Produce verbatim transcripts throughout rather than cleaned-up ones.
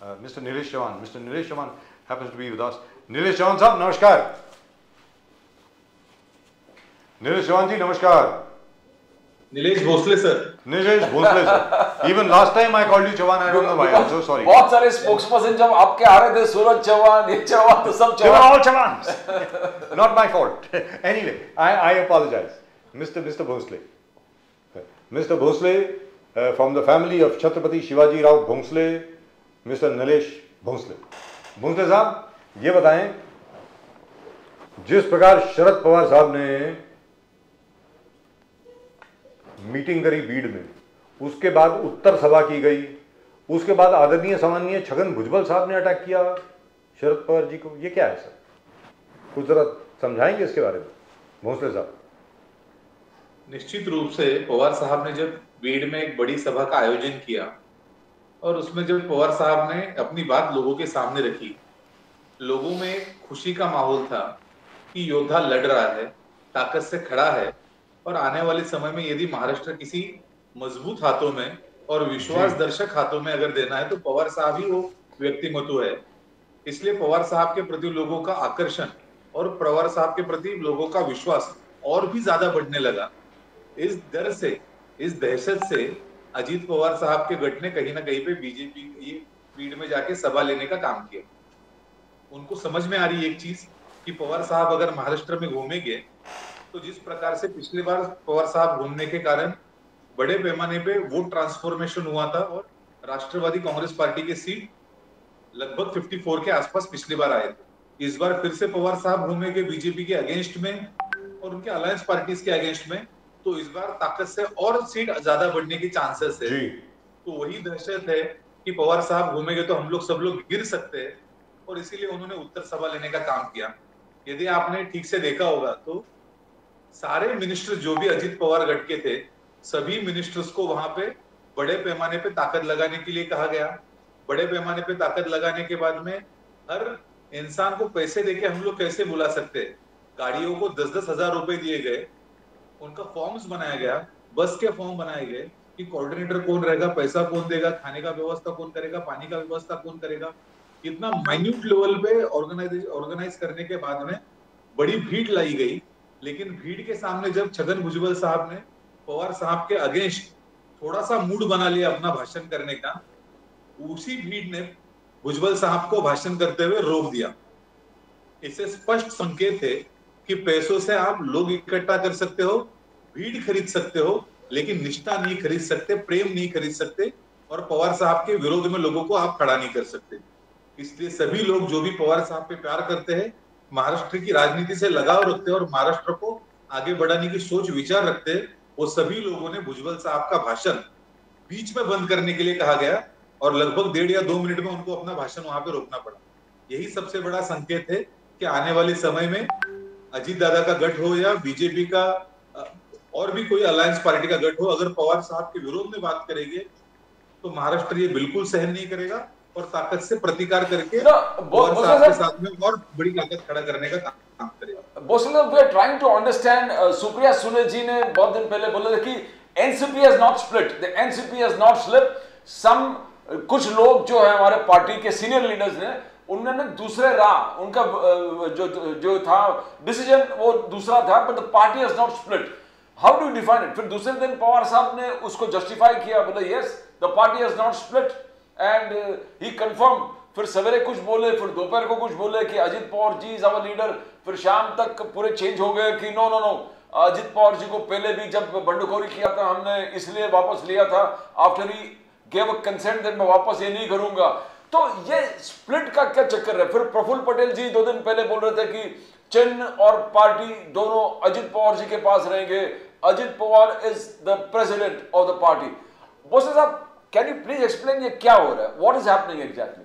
uh, Mister Nilesh Chavan. Mister Nilesh Chavan happens to be with us. Nilesh Chavan साहब नमस्कार. Nilesh Chavan ji नमस्कार. Nilesh Bhosle sir. Nilesh Bhosle sir. Even last time I called you Chavan. I don't know why. I'm so sorry. बहुत सारे spokesperson जब आपके आ रहे थे, सूरज चौहान, ये चौहान, तो सब They were Chauhan. all Chavans. Not my fault. Anyway, I, I apologize. Mister Mister Bhosle. Mister Bhosle, uh, from the family of Chhatrapati Shivaji Rao Bhosle, Mister Nilesh Bhosle. Bhosle साहब, ये बताएं, जिस प्रकार शरद पवार साहब ने मीटिंग करी बीड़ में, उसके बाद उत्तर सभा की गई, उसके बाद आदरणीय सम्माननीय छगन भुजबल साहब ने अटैक किया शरद पवार जी को. ये क्या है सर? कुछ जरा समझाएंगे इसके बारे में भोसले साहब? निश्चित रूप से पवार साहब ने जब बीड़ में एक बड़ी सभा का आयोजन किया और उसमें जब पवार साहब ने अपनी बात लोगों के सामने रखी, लोगों में खुशी का माहौल था कि योद्धा लड़ रहा है, ताकत से खड़ा है और आने वाले समय में यदि महाराष्ट्र किसी मजबूत हाथों में और विश्वास दर्शक हाथों में अगर देना है तो पवार साहब ही वो व्यक्तिमत्व है. इसलिए पवार साहब के प्रति लोगों का आकर्षण और पवार साहब के प्रति लोगों का विश्वास और भी ज्यादा बढ़ने लगा. इस डर से, इस दहशत से अजीत पवार साहब के गठ ने कहीं ना कहीं पे बीजेपी ये भीड़ में जाके सभा लेने का काम किया. उनको समझ में आ रही एक चीज कि पवार साहब अगर महाराष्ट्र में घूमेंगे तो जिस प्रकार से पिछली बार पवार साहब घूमने के कारण बड़े पैमाने पे वोट ट्रांसफॉर्मेशन हुआ था और राष्ट्रवादी कांग्रेस पार्टी के सीट लगभग चौवन के आसपास पिछली बार आए थे. इस बार फिर से पवार साहब घूमेंगे बीजेपी के अगेंस्ट में और उनके अलायंस पार्टीज के अगेंस्ट में, तो इस बार ताकत से और सीट ज्यादा बढ़ने की चांसेस है. तो वही दहशत है कि पवार साहब घूमेंगे तो हम लोग सब लोग गिर सकते हैं और इसीलिए उन्होंने उत्तर सभा लेने का काम किया. यदि आपने ठीक से देखा होगा तो सारे मिनिस्टर जो भी अजीत पवार गठ के थे, सभी मिनिस्टर्स को वहां पे बड़े पैमाने पे ताकत लगाने के लिए कहा गया. बड़े पैमाने पे ताकत लगाने के बाद में हर इंसान को पैसे देके हम लोग कैसे बुला सकते हैं. गाड़ियों को दस दस हजार रुपए दिए गए, उनका फॉर्म्स बनाया गया, बस के फॉर्म बनाए गए कि कोऑर्डिनेटर कौन रहेगा, पैसा कौन देगा, खाने का व्यवस्था कौन करेगा, पानी का व्यवस्था कौन करेगा. इतना माइन्यूट लेवल पे ऑर्गेनाइज ऑर्गेनाइज करने के बाद में बड़ी भीड़ लाई गई. लेकिन भीड़ के सामने जब छगन भुजबल साहब ने पवार साहब के अगेंस्ट थोड़ा सा मूड बना लिया अपना भाषण करने का, उसी भीड़ ने भुजबल साहब को भाषण करते हुए रोक दिया. इससे स्पष्ट संकेत है कि पैसों से आप लोग इकट्ठा कर सकते हो, भीड़ खरीद सकते हो, लेकिन निष्ठा नहीं खरीद सकते, प्रेम नहीं खरीद सकते और पवार साहब के विरोध में लोगों को आप खड़ा नहीं कर सकते. इसलिए सभी लोग जो भी पवार साहब पे प्यार करते हैं, महाराष्ट्र की राजनीति से लगाव रखते हैं और महाराष्ट्र को आगे बढ़ाने की सोच विचार रखते हैं, वो सभी लोगों ने भुजबल साहब का भाषण बीच में बंद करने के लिए कहा गया और लगभग डेढ़ या दो मिनट में उनको अपना भाषण वहां पे रोकना पड़ा. यही सबसे बड़ा संकेत है कि आने वाले समय में अजीत दादा का गठ हो या बीजेपी का और भी कोई अलायंस पार्टी का गठ हो, अगर पवार साहब के विरोध में बात करेंगे तो महाराष्ट्र ये बिल्कुल सहन नहीं करेगा और ताकत से प्रतिकार करके पवार साहब के साथ में और बड़ी ताकत खड़ा करने का काम करेगा. Bhosle, we are trying to understand. Supriya Sule ji ने बहुत दिन पहले बोला था कि NCP has not split, the NCP has not slip. Some कुछ लोग जो है हमारे पार्टी के सीनियर लीडर्स ने, उन्होंने दूसरे राह, उनका जो जो था डिसीजन वो दूसरा था, but the party has not split. How do you define it? फिर दूसरे दिन पवार साहब ने उसको जस्टिफाई किया, बोले yes the party has not split and he confirm. फिर सवेरे कुछ बोले, फिर दोपहर को कुछ बोले कि Ajit Pawar ji is our leader. फिर शाम तक पूरे चेंज हो गए कि no no no Ajit Pawar ji को पहले भी जब बंडखोरी किया था हमने इसलिए वापस लिया था, after he gave a consent that मैं वापस ये नहीं करूंगा. तो ये स्प्लिट का क्या चक्कर है? फिर प्रफुल्ल पटेल जी दो दिन पहले बोल रहे थे कि चिन्ह और पार्टी दोनों अजीत पवार जी के पास रहेंगे, Ajit Pawar is the president of the party. बोसे साहब, कैन यू प्लीज एक्सप्लेन ये क्या हो रहा है? What is happening exactly?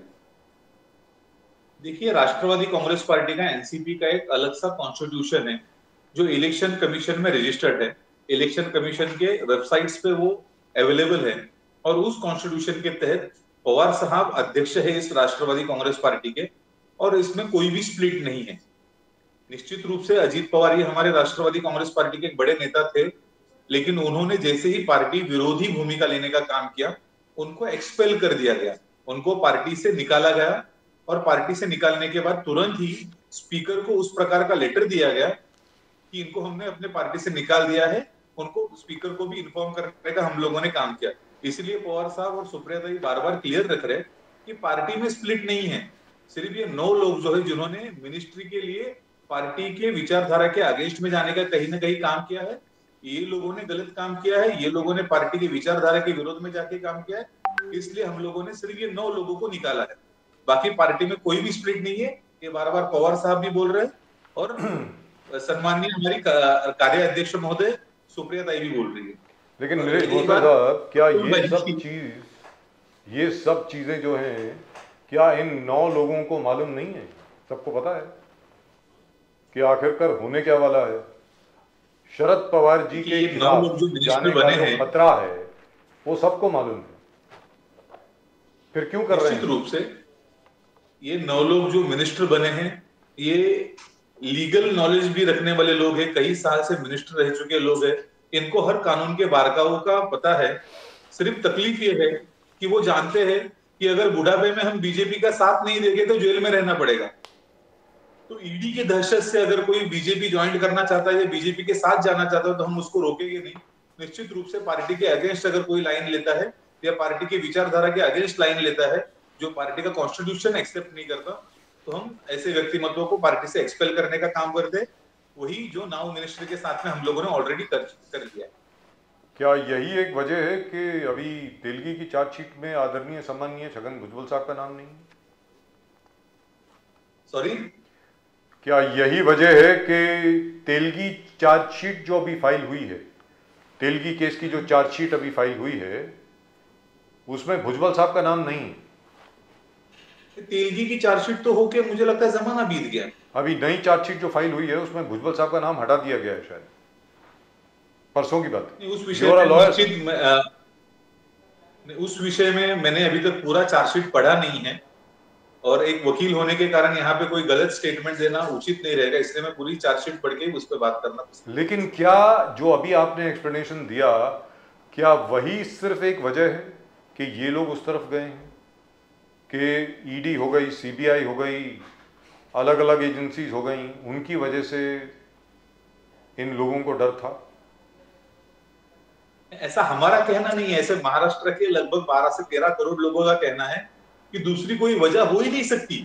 देखिए, राष्ट्रवादी कांग्रेस पार्टी का एनसीपी का एक अलग सा कॉन्स्टिट्यूशन है जो इलेक्शन कमीशन में रजिस्टर्ड है. इलेक्शन कमीशन के वेबसाइट्स पे वो अवेलेबल है और उस कॉन्स्टिट्यूशन के तहत पवार साहब अध्यक्ष है इस राष्ट्रवादी कांग्रेस पार्टी के और इसमें कोई भी स्प्लिट नहीं है. निश्चित रूप से अजीत पवार ये हमारे राष्ट्रवादी कांग्रेस पार्टी के एक बड़े नेता थे, लेकिन उन्होंने जैसे ही पार्टी विरोधी भूमिका लेने का काम किया, उनको एक्सपेल कर दिया गया. उनको पार्टी से निकाला गया और पार्टी से निकालने के बाद तुरंत ही स्पीकर को उस प्रकार का लेटर दिया गया कि इनको हमने अपने पार्टी से निकाल दिया है, उनको स्पीकर को भी इन्फॉर्म करने का हम लोगों ने काम किया। इसलिए पवार साहब और सुप्रिया जी बार बार क्लियर रख रहे कि पार्टी में स्प्लिट नहीं है, सिर्फ ये नौ लोग जो है जिन्होंने मिनिस्ट्री के लिए पार्टी के विचारधारा के अगेंस्ट में जाने का कहीं ना कहीं काम किया है, ये लोगों ने गलत काम किया है, ये लोगों ने पार्टी की विचारधारा के विरोध में जाके काम किया है, इसलिए हम लोगों ने सिर्फ ये नौ लोगों को निकाला है। बाकी पार्टी में कोई भी स्प्लिट नहीं है, ये बार बार पवार साहब भी बोल रहे हैं और सम्माननीय हमारी कार्य अध्यक्ष महोदय सुप्रिया ताई भी बोल रही है। लेकिन मेरे भोसले साहब, क्या ये सब चीज ये सब चीजें जो हैं, क्या इन नौ लोगों को मालूम नहीं है? सबको पता है कि आखिरकार होने क्या वाला है। शरद पवार जी के खिलाफ जाने का जो खतरा है वो सबको मालूम है, फिर क्यों कर रहे हैं? निश्चित रूप से ये नौ लोग जो मिनिस्टर बने हैं, ये लीगल नॉलेज भी रखने वाले लोग हैं, कई साल से मिनिस्टर रह चुके लोग हैं, इनको हर कानून के बारकावों का पता है। सिर्फ तकलीफ ये है कि वो जानते हैं कि अगर बुढ़ापे में हम बीजेपी का साथ नहीं देंगे तो जेल में रहना पड़ेगा। तो ईडी के दहशत से अगर कोई बीजेपी ज्वाइन करना चाहता है या बीजेपी के साथ जाना चाहता है तो हम उसको रोकेंगे नहीं। निश्चित रूप से पार्टी के अगेंस्ट अगर कोई लाइन लेता है या पार्टी की विचारधारा के अगेंस्ट लाइन लेता है, जो पार्टी का कॉन्स्टिट्यूशन एक्सेप्ट नहीं करता, तो हम ऐसे व्यक्तिमत्वों को पार्टी से एक्सपेल करने का काम करते हैं, वही जो नाउ मिनिस्टर के साथ में हम लोगों ने ऑलरेडी कर कर दिया। क्या यही एक वजह है कि अभी तेलगी की चार्जशीट में आदरणीय सम्माननीय छगन भुजबल साहब का नाम नहीं है? सॉरी, क्या यही वजह है कि तेलगी चार्जशीट जो अभी फाइल हुई है, तेलगी केस की जो चार्जशीट अभी फाइल हुई है, उसमें भुजबल साहब का नाम नहीं है? तेलगी की चार्जशीट तो होके मुझे लगता है जमाना बीत गया। अभी नई चार्जशीट जो फाइल हुई है उसमें भुजबल साहब का नाम हटा दिया गया है, शायद परसों की बात। उस विषय में उस विषय में मैंने अभी तक पूरा चार्जशीट पढ़ा नहीं है और एक वकील होने के कारण यहाँ पे कोई गलत स्टेटमेंट देना उचित नहीं रहेगा, इसलिए मैं पूरी चार्जशीट पढ़ के उस पर बात करना पसंद। लेकिन क्या जो अभी आपने एक्सप्लेनेशन दिया, क्या वही सिर्फ एक वजह है कि ये लोग उस तरफ गए हैं कि ईडी हो गई, सीबीआई हो गई, अलग अलग एजेंसीज हो गई, उनकी वजह से इन लोगों को डर था? ऐसा हमारा कहना नहीं है, ऐसे महाराष्ट्र के लगभग बारह से तेरह करोड़ लोगों का कहना है कि दूसरी कोई वजह हो ही नहीं सकती।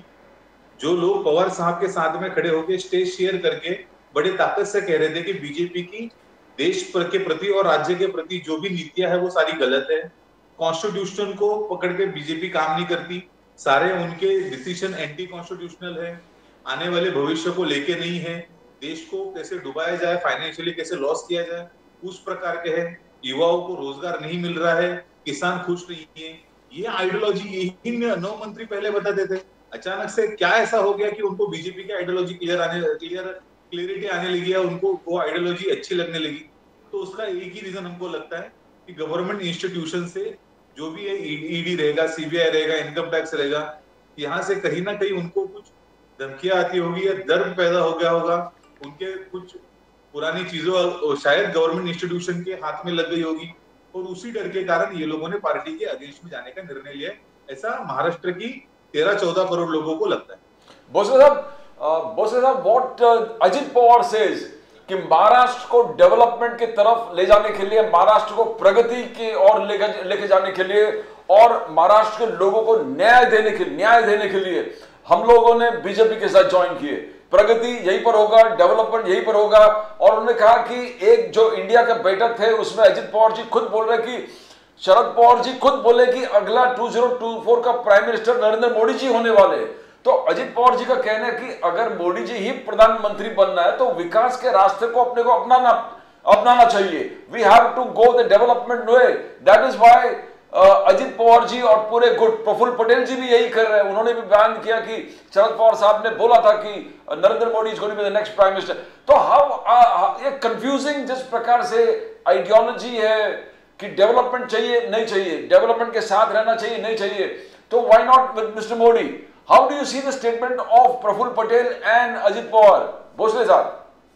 जो लोग पवार साहब के साथ में खड़े होकर स्टेज शेयर करके बड़े ताकत से कह रहे थे कि बीजेपी की देश के प्रति और राज्य के प्रति जो भी नीतियां है वो सारी गलत है, कॉन्स्टिट्यूशन को पकड़ के बीजेपी काम नहीं करती, सारे उनके डिसीजन एंटी कॉन्स्टिट्यूशनल है, आने वाले भविष्य को लेके नहीं है, देश को कैसे डुबाया जाए, फाइनेंशियली कैसे लॉस किया जाए, उस प्रकार के है, युवाओं को रोजगार नहीं मिल रहा है, किसान खुश नहीं है। ये आइडियोलॉजी यही नौ मंत्री पहले बताते थे। अचानक से क्या ऐसा हो गया कि उनको बीजेपी की आइडियोलॉजी क्लियर आने क्लियर क्लियरिटी आने लगी है, उनको वो आइडियोलॉजी अच्छी लगने लगी? तो उसका एक ही रीजन हमको लगता है कि गवर्नमेंट इंस्टीट्यूशन से जो भी है, ईडी रहेगा, सीबीआई रहेगा, इनकम टैक्स रहेगा, यहाँ से कहीं ना कहीं उनको कुछ धमकियां आती होगी या डर पैदा हो गया होगा, उनके कुछ पुरानी चीजों शायद गवर्नमेंट इंस्टीट्यूशन के हाथ में लग गई होगी और उसी डर के कारण ये लोगों ने पार्टी के अगेंस्ट में जाने का निर्णय लिया। ऐसा महाराष्ट्र की तेरह चौदह करोड़ लोगों को लगता है। भोसले साहब, भोसले साहब, व्हाट अजित पवार सेज कि महाराष्ट्र को डेवलपमेंट की तरफ ले जाने के लिए, महाराष्ट्र को प्रगति की ओर लेकर लेके जाने के लिए और महाराष्ट्र के लोगों को न्याय देने के न्याय देने के लिए हम लोगों ने बीजेपी के साथ ज्वाइन किए। प्रगति यहीं पर होगा, डेवलपमेंट यहीं पर होगा। और उन्होंने कहा कि एक जो इंडिया का बैठक थे उसमें अजित पवार जी खुद बोल रहे कि शरद पवार जी खुद बोले कि अगला दो हज़ार चौबीस का प्राइम मिनिस्टर नरेंद्र मोदी जी होने वाले। तो अजित पवार जी का कहना है कि अगर मोदी जी ही प्रधानमंत्री बनना है तो विकास के रास्ते को अपने को अपनाना अपनाना चाहिए। We have to go the development way. That is why Ajit Pawar ji और पूरे गुट प्रफुल्ल पटेल जी भी यही कर रहे हैं। उन्होंने भी बयान किया कि शरद पवार साहब ने बोला था कि Narendra Modi is going to be the next prime minister. तो हाउ ये कंफ्यूजिंग जिस प्रकार से आइडियोलॉजी है कि डेवलपमेंट चाहिए नहीं चाहिए, डेवलपमेंट के साथ रहना चाहिए नहीं चाहिए, तो why not with mister Modi? How do you see the statement of Praful Patel and Ajit Pawar? Bhosle साहब,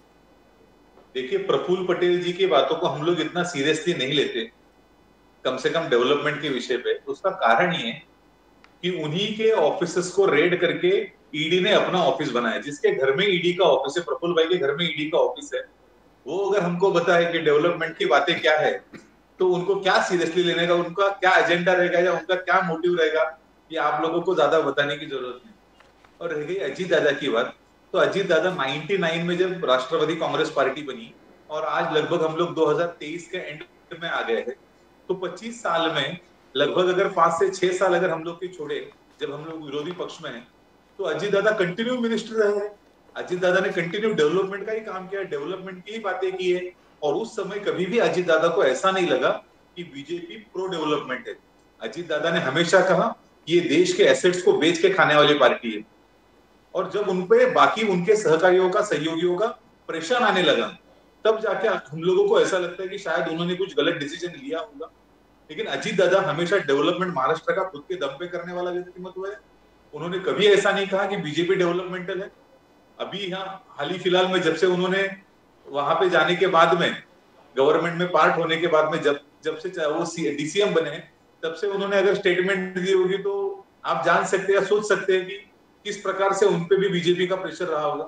देखिए, प्रफुल्ल पटेल जी की बातों को हम लोग इतना सीरियसली नहीं लेते, कम से कम डेवलपमेंट के विषय पे। उसका कारण ये है कि उन्हीं के ऑफिसेस को रेड करके ईडी ने अपना ऑफिस बनाया। जिसके घर में ईडी का ऑफिस है, प्रफुल्ल भाई के घर में ईडी का ऑफिस है, वो अगर हमको बताए कि डेवलपमेंट की बातें क्या है, तो उनको क्या सीरियसली लेने का, उनका क्या एजेंडा रहेगा या उनका क्या मोटिव रहेगा, ये आप लोगों को ज्यादा बताने की जरूरत नहीं। और रह गई अजीत दादा की बात, तो अजीत दादा निन्यानवे में जब राष्ट्रवादी कांग्रेस पार्टी बनी और आज लगभग हम लोग दो हज़ार तेईस के एंड में आ गए हैं, तो पच्चीस साल में लगभग अगर पांच से छह साल अगर हम लोग के छोड़े, जब हम लोग विरोधी पक्ष में हैं, तो अजीत दादा कंटिन्यू मिनिस्टर रहे हैं। अजीत दादा ने कंटिन्यू डेवलपमेंट का ही काम किया, डेवलपमेंट की ही बातें की है। और उस समय कभी भी अजीत दादा को ऐसा नहीं लगा कि बीजेपी प्रो डेवलपमेंट है। अजीत दादा ने हमेशा कहा कि ये देश के एसेट्स को बेच के खाने वाली पार्टी है। और जब उनपे बाकी उनके सहकारियों का, सहयोगियों का प्रेशर आने लगा, तब जाके हम लोगों को ऐसा लगता है कि शायद उन्होंने कुछ गलत डिसीजन लिया होगा। लेकिन अजीत दादा हमेशा डेवलपमेंट महाराष्ट्र का खुद के दम पे करने वाला व्यक्तित्व है। उन्होंने कभी ऐसा नहीं कहा कि बीजेपी डेवलपमेंटल है। अभी यहाँ हाल ही फिलहाल में जब से उन्होंने वहां पे जाने के बाद में, गवर्नमेंट में पार्ट होने के बाद में, जब जब से वो डीसीएम बने, तब से उन्होंने अगर स्टेटमेंट दी होगी तो आप जान सकते हैं या सोच सकते हैं कि किस प्रकार से उनपे भी बीजेपी का प्रेशर रहा होगा।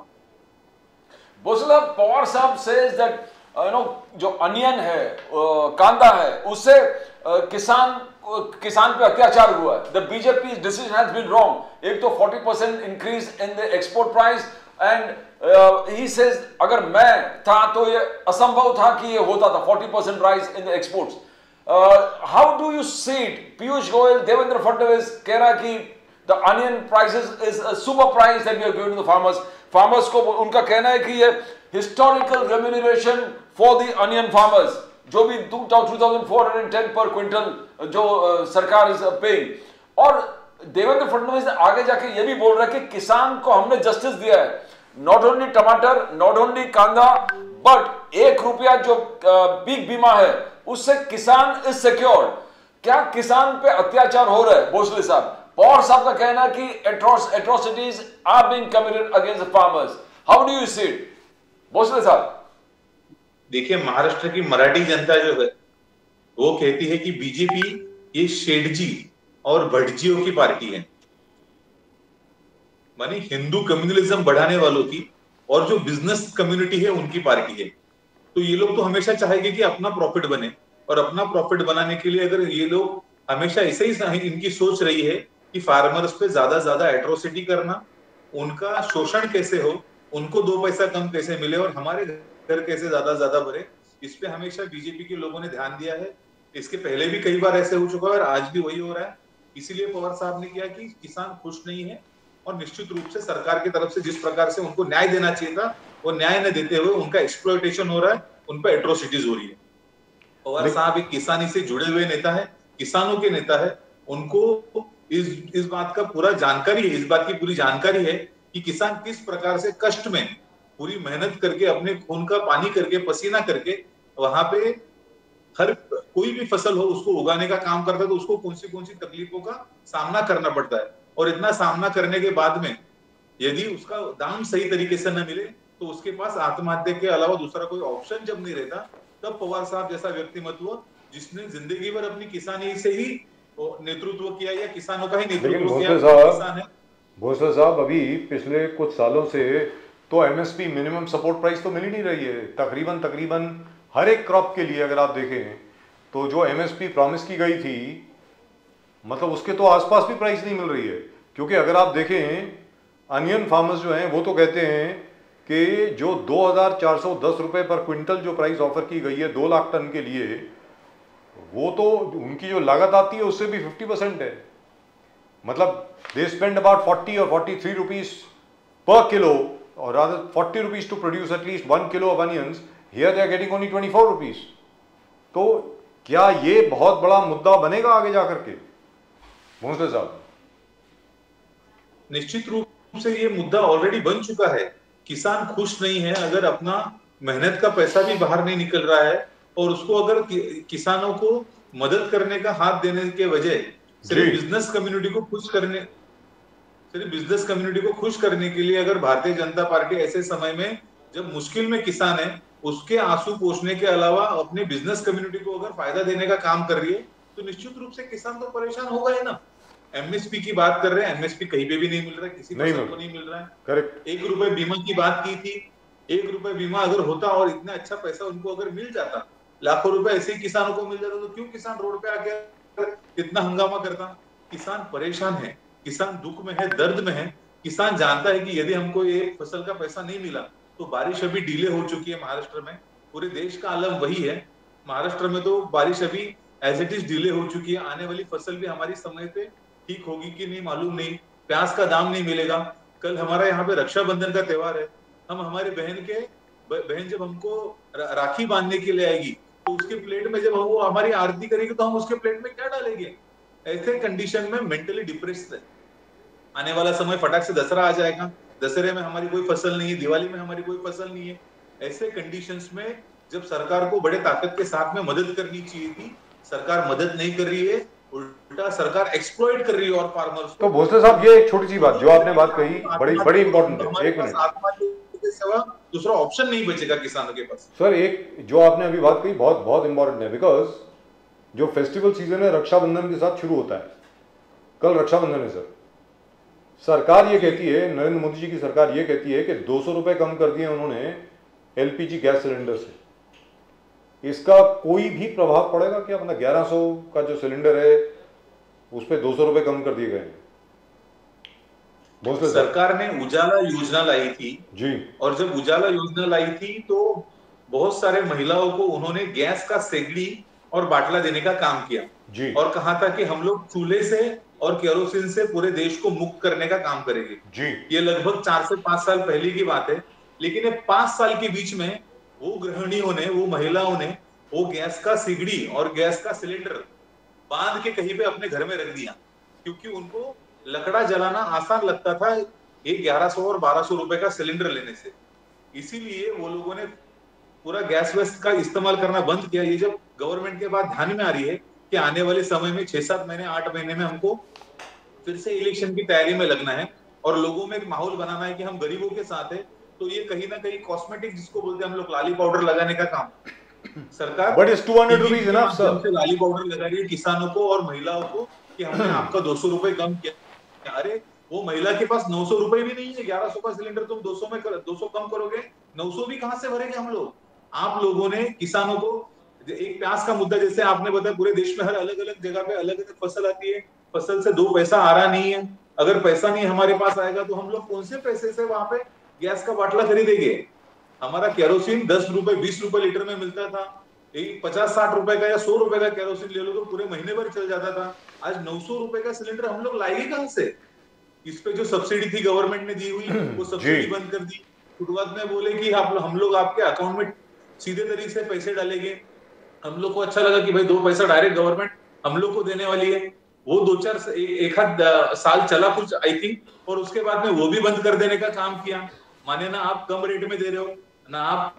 भोसले, पवार साहब सेज दैट यू नो जो अनियन है, कांदा है, उससे किसान किसान पे अत्याचार हुआ है। The BJP decision has been wrong. एक तो चालीस percent increase in the export price and he says अगर मैं था तो ये असंभव था कि ये होता था, चालीस percent rise in the exports. How do you see it? Piyush Goyal, Devendra Fadnavis कह रहा कि the onion prices is a super price that we are giving to the farmers. Farmers को उनका कहना है कि ये historical remuneration for the onion farmers, जो भी two thousand four hundred ten per quintal जो uh, सरकार इज पेइंग। और देवेंद्र फडणवीस ने आगे जाके ये भी बोल रहा है कि किसान को हमने जस्टिस दिया है, नॉट ओनली टमाटर, नॉट ओनली कांदा, बट एक रुपया जो पीक बीमा है उससे किसान इज सिक्योर्ड। क्या किसान पे अत्याचार हो रहा है भोसले साहब? पवार साहब का कहना है कि atrocities are being committed against the farmers. How do you see it Bhosle साहब? देखिए, महाराष्ट्र की मराठी जनता जो है वो कहती है कि बीजेपी ये शेठजी और भटजियों की पार्टी है, मानी हिंदू कम्युनलिज्म बढ़ाने वालों की, और जो बिजनेस कम्युनिटी है उनकी पार्टी है। तो ये लोग तो हमेशा चाहेंगे कि अपना प्रॉफिट बने, और अपना प्रॉफिट बनाने के लिए अगर ये लोग हमेशा ऐसे ही इनकी सोच रही है कि फार्मर्स पे ज्यादा ज्यादा एट्रोसिटी करना, उनका शोषण कैसे हो, उनको दो पैसा कम कैसे मिले और हमारे घर कैसे ज्यादा ज्यादा भरे, इस पे हमेशा बीजेपी के लोगों ने ध्यान दिया है। इसके पहले भी कई बार ऐसे हो चुका है और आज भी वही हो रहा है। इसीलिए पवार साहब ने किया कि किसान खुश नहीं है, और निश्चित रूप से सरकार की तरफ से जिस प्रकार से उनको न्याय देना चाहिए था वो न्याय न देते हुए उनका एक्सप्लॉयटेशन हो रहा है, उन पर एट्रोसिटीज हो रही है। पवार साहब एक किसानी से जुड़े हुए नेता है, किसानों के नेता है, उनको इस इस बात का पूरा जानकारी है, इस बात की पूरी जानकारी है कि किसान किस प्रकार से कष्ट में पूरी मेहनत करके, अपने खून का पानी करके, पसीना करके वहां पे हर कोई भी फसल हो उसको उगाने का काम करता है, तो उसको कौन सी कौन सी तकलीफों का सामना करना पड़ता है। और इतना सामना करने के बाद में यदि उसका दाम सही तरीके से न मिले तो उसके पास आत्महत्या के अलावा दूसरा कोई ऑप्शन जब नहीं रहता, तब पवार साहब जैसा व्यक्तिमत्व जिसने जिंदगी भर अपनी किसानी से ही नेतृत्व किया या किसानों का ही नेतृत्व किया, किसान है। भोसले साहब, अभी पिछले कुछ सालों से तो एमएसपी मिनिमम सपोर्ट प्राइस तो मिल ही नहीं रही है। तकरीबन तकरीबन हर एक क्रॉप के लिए अगर आप देखें तो जो एमएसपी प्रॉमिस की गई थी, मतलब उसके तो आसपास भी प्राइस नहीं मिल रही है। क्योंकि अगर आप देखें अनियन फार्मर्स जो हैं वो तो कहते हैं कि जो दो हज़ार चार सौ दस रुपए पर क्विंटल जो प्राइस ऑफर की गई है दो लाख टन के लिए, वो तो उनकी जो लागत आती है उससे भी फिफ्टी परसेंट है। मतलब दे स्पेंड अबाउट फोर्टी और forty three rupees per kilo, और rather forty rupees to produce at least one kilo of onions. Here they are getting only twenty-four rupees. तो क्या ये बहुत बड़ा मुद्दा बनेगा आगे जाकर के भोसले साहब? निश्चित रूप से ये मुद्दा ऑलरेडी बन चुका है। किसान खुश नहीं है अगर अपना मेहनत का पैसा भी बाहर नहीं निकल रहा है, और उसको अगर कि, किसानों को मदद करने का हाथ देने के वजह सिर्फ बिजनेस कम्युनिटी को खुश करने सिर्फ बिजनेस कम्युनिटी को खुश करने के लिए अगर भारतीय जनता पार्टी ऐसे समय में जब मुश्किल में किसान है उसके आंसू पोंछने के अलावा अपने बिजनेस कम्युनिटी को अगर फायदा देने का काम कर रही है, तो निश्चित रूप से किसान तो परेशान होगा ही ना। एमएसपी की बात कर रहे हैं, एमएसपी कहीं पे भी नहीं मिल रहा है, किसी फसल को नहीं मिल रहा है। करेक्ट। एक रुपए बीमा की बात की थी, एक रुपए बीमा अगर होता और इतना अच्छा पैसा उनको अगर मिल जाता, लाखों रुपए ऐसे ही किसानों को मिल जाता, तो क्यों किसान रोड पे आके इतना हंगामा करता? किसान परेशान है, किसान दुख में है, दर्द में है। किसान जानता है कि यदि हमको ये फसल का पैसा नहीं मिला तो बारिश अभी डिले हो चुकी है महाराष्ट्र में, पूरे देश का आलम वही है। महाराष्ट्र में तो बारिश अभी एज इट इज डिले हो चुकी है, आने वाली फसल भी हमारी समय पे ठीक होगी कि नहीं मालूम नहीं, प्याज का दाम नहीं मिलेगा। कल हमारा यहाँ पे रक्षाबंधन का त्योहार है, हम हमारे बहन के बहन जब हमको राखी बांधने के लिए आएगी तो उसके प्लेट में जब वो हमारी आरती करेगी तो हम उसके प्लेट में क्या डालेंगे? ऐसे कंडीशन में मेंटली डिप्रेस्ड है। आने वाला समय फटाक से दसरा आ जाएगा, दशहरे में हमारी कोई फसल नहीं है, दिवाली में हमारी कोई फसल नहीं है। ऐसे कंडीशंस में जब सरकार को बड़े ताकत के साथ में मदद करनी चाहिए थी, सरकार मदद नहीं कर रही है, उल्टा सरकार एक्सप्लॉइट कर रही है और फार्मर्स को। तो भोसले साहब, ये एक छोटी सी बात जो आपने बात कही बड़ी बड़ी इंपॉर्टेंट है। एक मिनट, सिवा दूसरा ऑप्शन नहीं बचेगा किसानों के पास। सर, एक जो आपने अभी बात कही बहुत बहुत इंपॉर्टेंट है, बिकॉज जो फेस्टिवल सीजन है रक्षाबंधन के साथ शुरू होता है। कल रक्षाबंधन है सर। सरकार ये कहती है, नरेंद्र मोदी जी की सरकार ये कहती है कि दो सौ रुपए कम कर दिए उन्होंने एलपीजी गैस सिलेंडर से। इसका कोई भी प्रभाव पड़ेगा क्या? अपना ग्यारह सौ का जो सिलेंडर है उस पर दो सौ रुपए कम कर दिए गए हैं। सरकार ने उजाला योजना लाई थी जी, और जब उजाला योजना लाई थी तो बहुत सारे महिलाओं को उन्होंने गैस का सेगड़ी और बाटला देने का काम किया जी, और कहा था कि हम लोग चूल्हे से और केरोसिन से पूरे देश को मुक्त करने का काम करेंगे जी। ये लगभग चार से पांच साल पहले की बात है। लेकिन ये पांच साल के बीच में वो गृहिणियों ने, वो महिलाओं ने वो गैस का सिगड़ी और गैस का सिलेंडर बांध के कहीं पे अपने घर में रख दिया, क्योंकि उनको लकड़ा जलाना आसान लगता था ये ग्यारह सौ और बारह सौ रुपए का सिलेंडर लेने से। इसीलिए वो लोगों ने पूरा गैस वेस्ट का इस्तेमाल करना बंद किया। ये जब गवर्नमेंट के बाद ध्यान में आ रही है कि आने वाले समय में छह सात महीने आठ महीने में हमको फिर से इलेक्शन की तैयारी में लगना है और लोगों में एक माहौल बनाना है कि हम गरीबों के साथ है, तो ये कहीं ना कहीं कॉस्मेटिक जिसको बोलते हैं हम लोग लाली पाउडर लगाने का काम सरकार but is two hundred rupees enough sir. लाली पाउडर लगा रही है किसानों को और महिलाओं को कि हमने आपका दो सौ रुपए कम किया। अरे वो महिला के पास नौ सौ रुपए भी नहीं है, ग्यारह सौ का सिलेंडर तुम दो सौ में कर, दो सौ कम करोगे, नौ सौ भी कहां से भरेंगे हम लोग? आप लोगों ने किसानों को एक प्याज का मुद्दा जैसे आपने बताया, पूरे देश में हर अलग अलग जगह पे अलग अलग फसल आती है, फसल से दो पैसा आ रहा नहीं है। अगर पैसा नहीं हमारे पास आएगा तो हम लोग कौन से पैसे से वहां पे गैस का बाटला खरीदेंगे? हमारा केरोसिन दस रुपए बीस रुपए लीटर में मिलता था, एक पचास साठ रुपए का या सौ रुपए का केरोसिन ले लो तो पूरे महीने भर चल जाता था। आज नौ सौ रुपए का सिलेंडर हम लोग लाएंगे कहां से? इस पे जो सब्सिडी थी गवर्नमेंट ने दी हुई वो सब्सिडी बंद कर दी। शुरुआत में बोले कि आप हम लोग आपके अकाउंट में सीधे तरीके से पैसे डालेंगे। हम लोग को अच्छा लगा कि भाई दो पैसा डायरेक्ट गवर्नमेंट हम लोग को देने वाली है। वो दो चार एक आध साल चला कुछ आई थिंक, और उसके बाद में वो भी बंद कर देने का काम किया। माने ना आप कम रेट में दे रहे हो, ना आप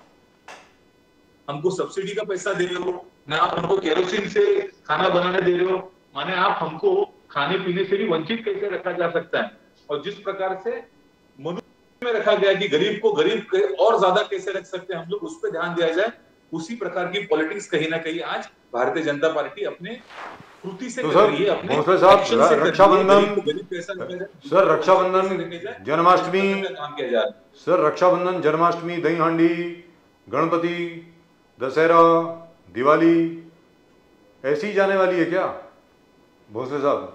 हमको सब्सिडी का पैसा दे रहे हो, ना आप हमको केरोसिन से खाना बनाने दे रहे हो। माने आप हमको खाने पीने से भी वंचित कैसे रखा जा सकता है? और जिस प्रकार से मनुष्य में रखा गया कि गरीब को गरीब और ज्यादा कैसे रख सकते हैं हम लोग, उस पर ध्यान दिया जाए। उसी प्रकार की पॉलिटिक्स कहीं ना कहीं आज भारतीय जनता पार्टी अपने कृति से तो कर रही है, अपने भोसले साहब, रक्षाबंधन सर, रक्षाबंधन जन्माष्टमी सर, रक्षाबंधन जन्माष्टमी, दही हांडी, गणपति, दशहरा, दिवाली ऐसी जाने वाली है क्या भोसले साहब?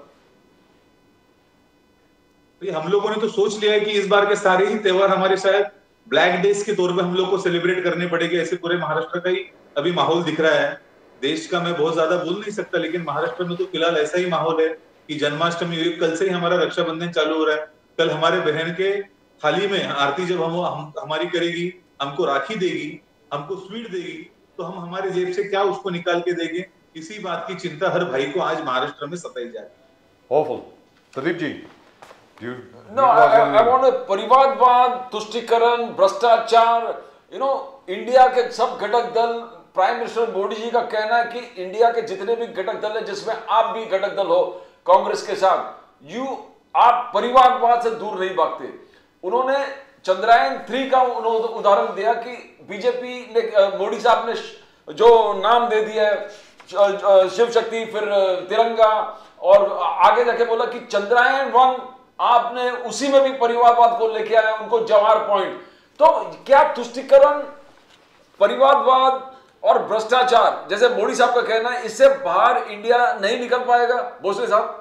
हम लोगों ने तो सोच लिया है कि इस बार के सारे ही त्योहार हमारे शायद ब्लैक डेज के तौर पे हम लोग को सेलिब्रेट करने पड़ेंगे। ऐसे पूरे महाराष्ट्र का ही अभी माहौल दिख रहा है। देश का मैं बहुत ज्यादा बोल नहीं सकता, लेकिन महाराष्ट्र में तो फिलहाल ऐसा ही माहौल है कि जन्माष्टमी, कल से ही हमारा रक्षाबंधन चालू हो रहा है। कल हमारे बहन के थाली में आरती जब हम, हम हमारी करेगी, हमको राखी देगी, हमको स्वीट देगी, तो हम हमारे जेब से क्या उसको निकाल के देंगे? इसी बात की चिंता हर भाई को आज महाराष्ट्र में सताई जा रही है। Pradeep ji, No, I, I want a परिवारवाद, तुष्टिकरण, भ्रष्टाचार, यू नो, इंडिया के सब घटक दल, प्राइम मिनिस्टर मोदी जी का कहना है कि इंडिया के जितने भी घटक दल है, जिसमें आप भी घटक दल हो कांग्रेस के साथ, यू आप परिवारवाद से दूर नहीं भागते। उन्होंने चंद्रयान थ्री का उदाहरण दिया कि बीजेपी ने, मोदी साहब ने जो नाम दे दिया है शिव शक्ति, फिर तिरंगा और आगे जाके बोला कि चंद्रयान वन आपने उसी में भी परिवारवाद को लेके आया, उनको जवाहर पॉइंट। तो क्या तुष्टिकरण, परिवारवाद और भ्रष्टाचार, जैसे मोदी साहब का कहना है, इससे बाहर इंडिया नहीं निकल पाएगा भोसले साहब?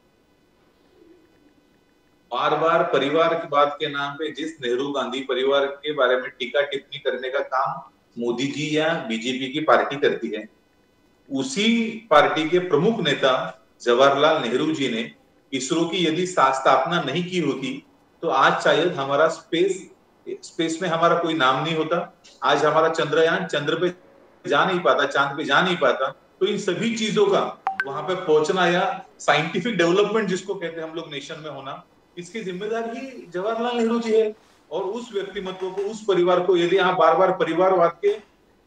बार बार परिवार की बात के नाम पे जिस नेहरू गांधी परिवार के बारे में टीका टिप्पणी करने का काम मोदी जी या बीजेपी की पार्टी करती है, उसी पार्टी के प्रमुख नेता जवाहरलाल नेहरू जी ने इसरो की यदि स्थापना नहीं की होती तो आज शायद हमारा स्पेस स्पेस में हमारा कोई नाम नहीं होता, आज हमारा चंद्रयान चंद्र पे जा नहीं पाता, चांद पे जा नहीं पाता। तो इन सभी चीजों का वहां पे पहुंचना या साइंटिफिक डेवलपमेंट जिसको कहते हैं हम लोग नेशन में होना, इसकी जिम्मेदार ही जवाहरलाल नेहरू जी है। और उस व्यक्तिमत्व को, उस परिवार को यदि आप बार बार परिवारवाद के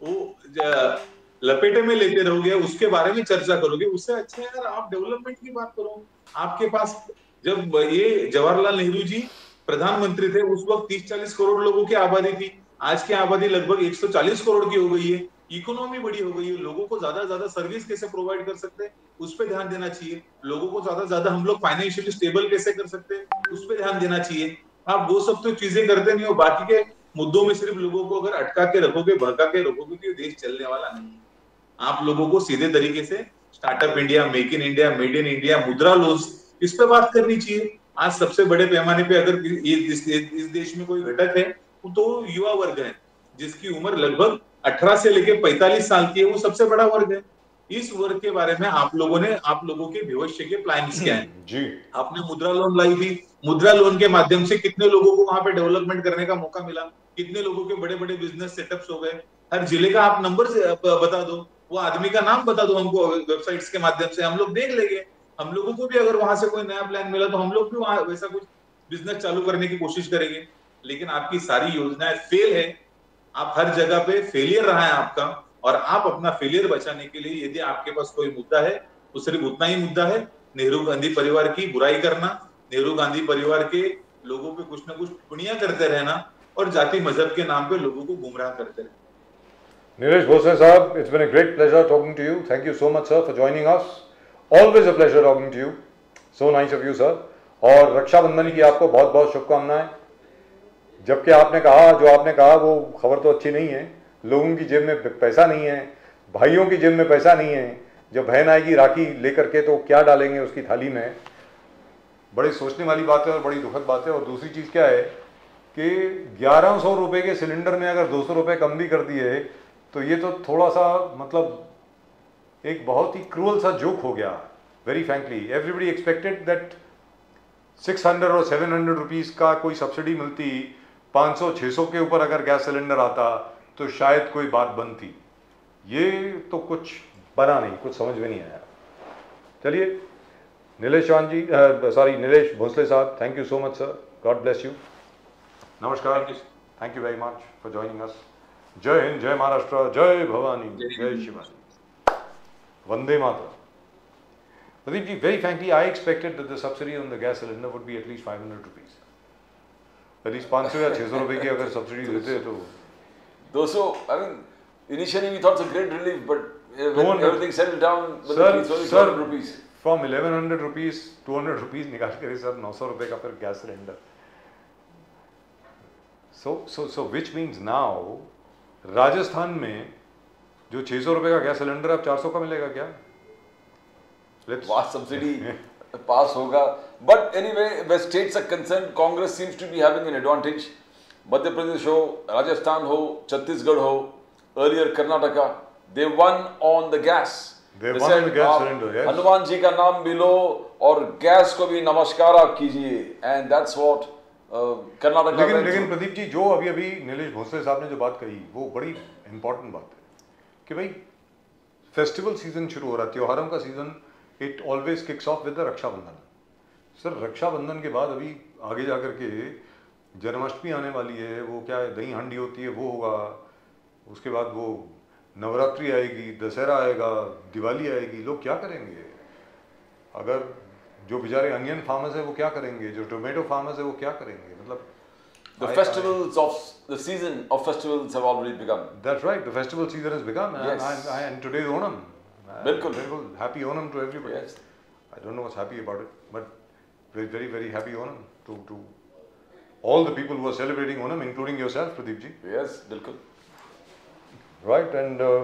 वो लपेटे में लेते रहोगे, उसके बारे में चर्चा करोगे, उससे अच्छा यार आप डेवलपमेंट की बात करो। आपके पास जब ये जवाहरलाल नेहरू जी प्रधानमंत्री थे उस वक्त तीस चालीस करोड़ लोगों की आबादी थी, आज की आबादी लगभग एक सौ चालीस करोड़ की हो गई है, इकोनॉमी बड़ी हो गई है। लोगों को ज्यादा ज्यादा सर्विस कैसे प्रोवाइड कर सकते हैं उस पर ध्यान देना चाहिए। लोगों को ज्यादा ज्यादा हम लोग फाइनेंशियली स्टेबल कैसे कर सकते हैं उस पर ध्यान देना चाहिए। आप वो सब तो चीजें करते नहीं हो, बाकी के मुद्दों में सिर्फ लोगों को अगर अटका के रखोगे, भड़का के रखोगे तो ये देश चलने वाला नहीं है। आप लोगों को सीधे तरीके से startup India, make in India, made in India, Mudra loans, इस पे बात करनी चाहिए। आज सबसे बड़े पैमाने पे अगर ये इस, इस देश में कोई घटक है तो युवा वर्ग है, जिसकी उम्र लगभग अठारह से लेकर पैंतालीस साल की है, वो सबसे बड़ा वर्ग है। इस वर्ग के बारे में आप लोगों ने, आप लोगों के भविष्य के प्लान्स क्या हैं? जी, आपने मुद्रा लोन लाई थी, मुद्रा लोन के माध्यम से कितने लोगों को वहां पे डेवलपमेंट करने का मौका मिला, कितने लोगों के बड़े बड़े बिजनेस सेटअप्स हो गए। हर जिले का आप नंबर बता दो, वो आदमी का नाम बता दो हमको, वेबसाइट्स के माध्यम से हम लोग देख लेंगे। हम लोगों को भी अगर वहां से कोई नया प्लान मिला तो हम लोग भी वहां वैसा कुछ बिजनेस चालू करने की कोशिश करेंगे। लेकिन आपकी सारी योजनाएं फेल है, आप हर जगह पे फेलियर रहा है आपका। और आप अपना फेलियर बचाने के लिए यदि आपके पास कोई मुद्दा है तो सिर्फ उतना ही मुद्दा है, नेहरू गांधी परिवार की बुराई करना, नेहरू गांधी परिवार के लोगों पे कुछ ना कुछ टिप्पणियां करते रहना और जाति मजहब के नाम पे लोगों को गुमराह करते रहना। Nilesh Bhosle Saab, it's been a great pleasure talking to you. Thank you so much, sir, for joining us. Always a pleasure talking to you. So nice of you, sir. और रक्षाबंधन की आपको बहुत बहुत शुभकामनाएं। जबकि आपने कहा, जो आपने कहा वो खबर तो अच्छी नहीं है। लोगों की जेब में पैसा नहीं है, भाइयों की जेब में पैसा नहीं है। जब बहन आएगी राखी लेकर के तो क्या डालेंगे उसकी थाली में? बड़ी सोचने वाली बात है और बड़ी दुखद बात है। और दूसरी चीज़ क्या है कि ग्यारह सौ रुपये के सिलेंडर में अगर दो सौ रुपये कम भी कर दिए तो ये तो थोड़ा सा मतलब एक बहुत ही क्रूअल सा जोक हो गया। Very frankly, everybody expected that six hundred और सेवन हंड्रेड रुपीज़ का कोई सब्सिडी मिलती, पाँच सौ छः सौ के ऊपर अगर गैस सिलेंडर आता तो शायद कोई बात बनती। ये तो कुछ बना नहीं, कुछ समझ में नहीं आया। चलिए नीलेश चौहान जी, सॉरी नीलेश भोसले साहब, thank you so much sir, God bless you, नमस्कार, thank you very much for joining us. जय हिंद, जय महाराष्ट्र, जय भवानी, जय Shivaji, Vande Mataram. Pradeep ji, very frankly, I expected that the subsidy on the gas cylinder would be at least five hundred rupees. At least पाँच सौ या छह सौ रुपए की अगर सब्सिडी देते तो दो सौ, I mean, initially we thought it's a great relief, but uh, when everything settled down, sir, it's only sir, two hundred rupees. From eleven hundred rupees, two hundred rupees निकाल करे सर नौ सौ रुपए का फिर gas cylinder. So, so, so which means now Rajasthan में जो छह सौ रुपए का गैस सिलेंडर अब चार सौ का मिलेगा क्या? Vast subsidy pass होगा, but anyway, where states are concerned, Congress seems to be having an advantage. Madhya Pradesh हो, Rajasthan हो, Chhattisgarh हो, earlier Karnataka, they won on the gas. They won on the gas cylinder, yes. Hanuman ji का नाम भी लो और gas को भी नमस्कार कीजिए, and that's what uh, Karnataka. लेकिन लेकिन प्रदीप जी, जो अभी अभी नीलेश भोसले साहब ने जो बात कही वो बड़ी इंपॉर्टेंट बात है कि भाई फेस्टिवल सीजन शुरू हो रहा है, त्योहारों का season, it always kicks off with the Rakshabandhan. Sir Rakshabandhan के बाद अभी आगे जाकर के जन्माष्टमी आने वाली है, वो क्या है, दही हांडी होती है, वो होगा, उसके बाद वो नवरात्रि आएगी, दशहरा आएगा, दिवाली आएगी। लोग क्या करेंगे? अगर जो बेचारे अनियन फार्मर्स है वो क्या करेंगे, जो टोमेटो फार्मर्स है वो क्या करेंगे? मतलब the I, festivals I, of the season of festivals have already begun. That's right, the festival season has begun, yes. and, and, and today is Onam. बिल्कुल बिल्कुल, happy Onam to everybody. Yes. I don't know what's happy about it, but very, very, very happy Onam to, to all the people who are celebrating Onam, including yourself, Pradeep ji. Yes, bilkul. Right, and uh,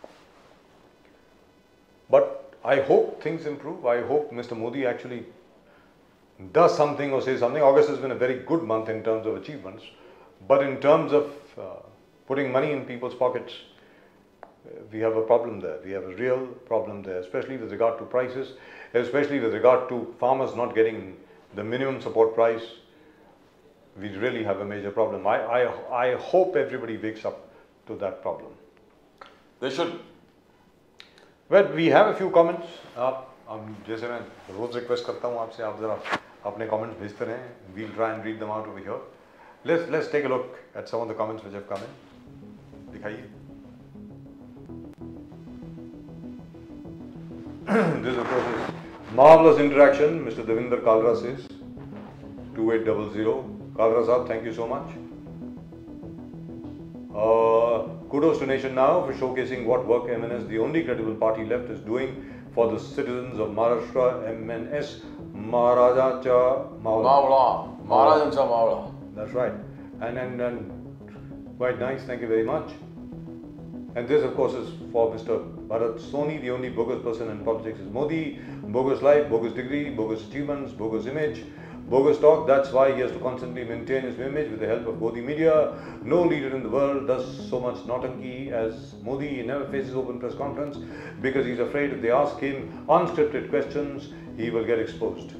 but I hope things improve. I hope Mister Modi actually does something or says something. August has been a very good month in terms of achievements, but in terms of uh, putting money in people's pockets, we have a problem there. We have a real problem there, especially with regard to prices, especially with regard to farmers not getting the minimum support price. We really have a major problem. I, I, I hope everybody wakes up to that problem. They should. Well, we have a few comments. आप हम जैसे मैं रोज request करता हूँ आपसे, आप जरा अपने comments भेजते रहें. We'll try and read them out over here. Let's let's take a look at some of the comments which have come in. दिखाइए. This of course is marvelous interaction. Mister Devinder Kalra says two eight zero zero. Kalra Saab, thank you so much. Uh, kudos to Nation Now for showcasing what work M N S, the only credible party left, is doing for the citizens of Maharashtra. M N S Maharaja Mawla. Mawla. Maharaja Mawla. That's right. And, and, and quite nice, thank you very much. And this of course is for Mister Bharat Soni, the only bogus person in politics is Modi. Bogus life, bogus degree, bogus achievements, bogus image, bogus talk. That's why he has to constantly maintain his image with the help of Modi media. No leader in the world does so much nautanki as Modi. He never faces open press conference because he's afraid if they ask him unscripted questions, he will get exposed.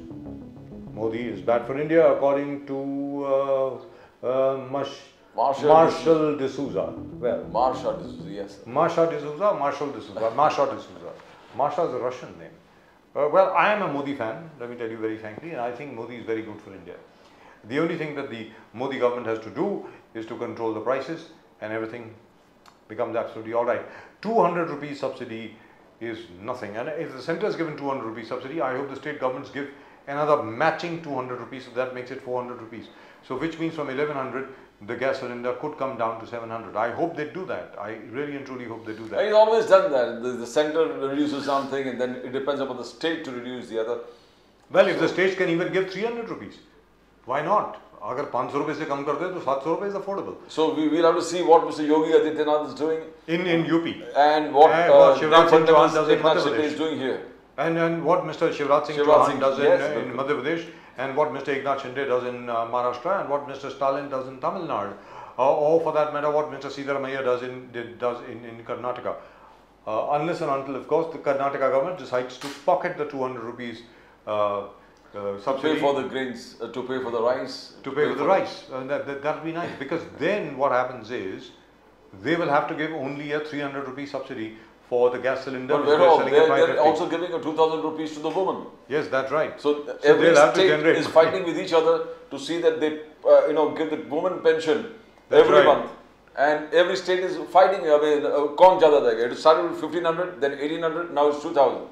Modi is bad for India according to uh, uh, Mush, Marshall, Marshall D'Souza. Well, Marshall D'Souza, yes. Marshall D'Souza, Marshall D'Souza, Marshall D'Souza. Marshall is a Russian name. Uh, well, I am a Modi fan, let me tell you very frankly, and I think Modi is very good for India. The only thing that the Modi government has to do is to control the prices and everything becomes absolutely alright. two hundred rupees subsidy is nothing, and if the centre has given two hundred rupees subsidy, I hope the state governments give another matching two hundred rupees, so that makes it four hundred rupees. So which means from eleven hundred, the gas cylinder could come down to seven hundred. I hope they do that. I really and truly hope they do that. He's always done that. The, the centre reduces something and then it depends upon the state to reduce the other. Well, if the states can even give three hundred rupees, why not? अगर पाँच सौ रुपए से कम कर दे तो सात सौ रुपए is affordable. So we will have to see what Mister Yogi Adityanath is doing In in U P. and what And uh, what Shivraj Singh Chauhan Eknath does in Madhya Shinde is Pradesh. doing here. And and what Mister Shivraj Singh Shivraj Chauhan Singh, does in, yes, uh, in bilkul. Madhya Pradesh, and what Mister Eknath Shinde does in uh, Maharashtra, and what Mister Stalin does in Tamil Nadu, uh, or for that matter, what Mister Siddharamaiah does in did, does in, in Karnataka. Uh, unless and until, of course, the Karnataka government decides to pocket the two hundred rupees uh, uh, To subsidy pay for the grains, uh, to pay for the rice. to pay for the rice. Uh, that that that'll be nice, because then what happens is they will have to give only a three hundred rupee subsidy for the gas cylinder. But which they're, they're all, selling they're, at five they're fifty. also giving a two thousand rupees to the woman. Yes, that's right. So, So every they'll have to state generate is money. fighting with each other to see that they, uh, you know, give the woman pension That's every right. month. And every state is fighting. I mean, uh, kaun zyada dega? It started with fifteen hundred, then eighteen hundred, now it's two thousand.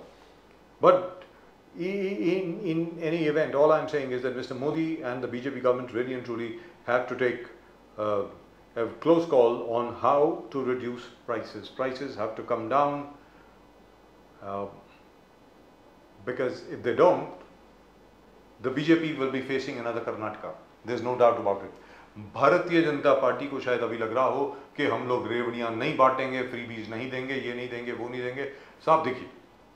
But i- in, in any event, all I'm saying is that Mister Modi and the B J P government really and truly have to take uh, a close call on how to reduce prices. Prices have to come down, uh, because if they don't, the B J P will be facing another Karnataka. There's no doubt about it. Bharatiya Janata party को शायद अभी लग रहा हो कि हम लोग रेवड़ियां नहीं बांटेंगे, फ्रीबीज नहीं देंगे, ये नहीं देंगे, वो नहीं देंगे. साहब देखिए,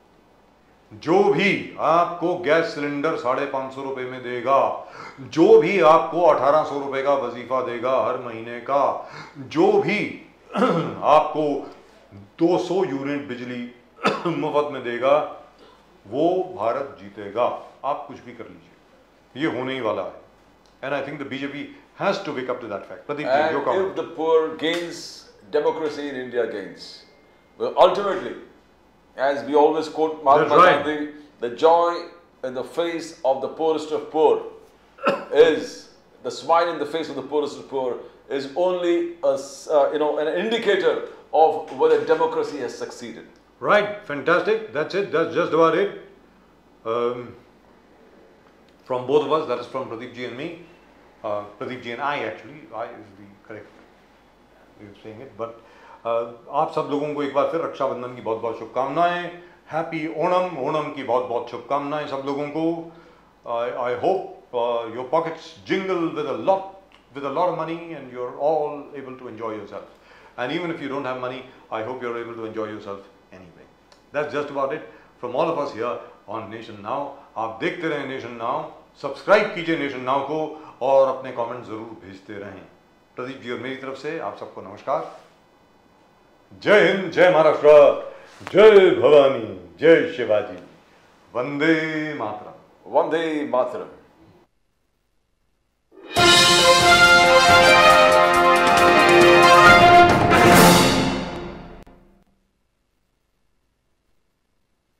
जो भी आपको गैस सिलेंडर साढ़े पाँच सौ रुपए में देगा, जो भी आपको अठारह सौ रुपए का वजीफा देगा हर महीने का, जो भी आपको दो सौ यूनिट बिजली मुफ्त में देगा, वो भारत जीतेगा. आप कुछ भी कर लीजिए, ये होने ही वाला है. And I think the B J P has to wake up to that fact. Pradeep, And your if comment. the poor gains, democracy in India gains. Well, ultimately, as we always quote Mahatma That's right. Gandhi, the joy in the face of the poorest of poor is, the smile in the face of the poorest of poor is only a, s- uh, you know, an indicator of whether democracy has succeeded. Right, fantastic. That's it. That's just about it. Um, from both of us, that is from Pradeep ji and me. Uh, Pradeep ji and I actually. I is the correct way of saying it. But uh, आप सब लोगों को एक बार फिर रक्षाबंधन की बहुत बहुत शुभकामनाएं. हैप्पी ओणम, ओणम की बहुत बहुत शुभकामनाएं सब लोगों को. I hope your pockets jingle with a lot with a lot of money and you're all able to enjoy yourself. And even if you don't have money, I hope you're able to enjoy yourself anyway. That's just about it from all of us here on Nation Now. आप देखते रहें Nation Now, subscribe कीजिए Nation Now को और अपने comment जरूर भेजते रहें. प्रदीप जी और मेरी तरफ से आप सबको नमस्कार. जय हिंद, जय महाराष्ट्र, जय भवानी, जय शिवाजी, वंदे मातरम. वंदे मातरम.